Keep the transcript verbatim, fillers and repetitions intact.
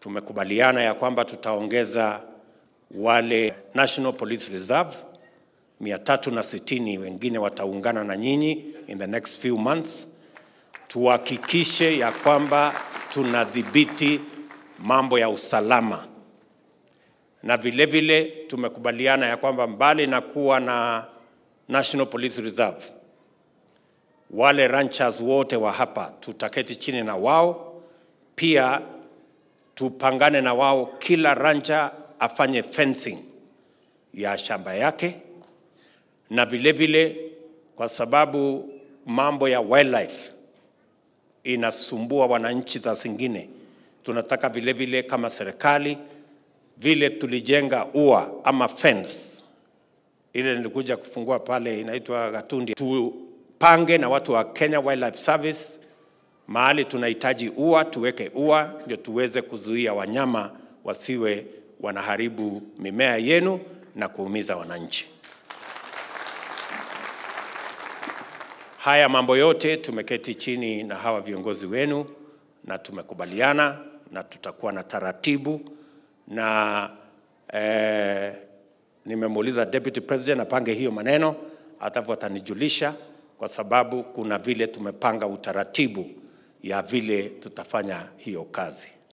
tumekubaliana ya kwamba tutaongeza wale National Police Reserve mia tatu na sitini, wengine wataungana na nyinyi in the next few months. Tuhakikishe ya kwamba tunadhibiti mambo ya usalama. Na vile vile tumekubaliana ya kwamba mbali na kuwa na National Police Reserve, wale ranchers wote wa hapa tutaketi chini na wao, pia tupangane na wao, kila rancher afanye fencing ya shamba yake. Na vile vile kwa sababu mambo ya wildlife inasumbua wananchi za zingine, tunataka vile vile kama serikali, vile tulijenga ua ama fence ile nilikuja kufungua pale inaitwa Gatundi, tupange na watu wa Kenya Wildlife Service mahali tunahitaji ua, tuweke ua ndio tuweze kuzuia wanyama wasiwe wanaharibu mimea yenu na kuumiza wananchi. Haya mambo yote tumeketi chini na hawa viongozi wenu na tumekubaliana, na tutakuwa na taratibu. Na eh, nimemuuliza Deputy President apange hiyo maneno, atavyo atanijulisha, kwa sababu kuna vile tumepanga utaratibu ya vile tutafanya hiyo kazi.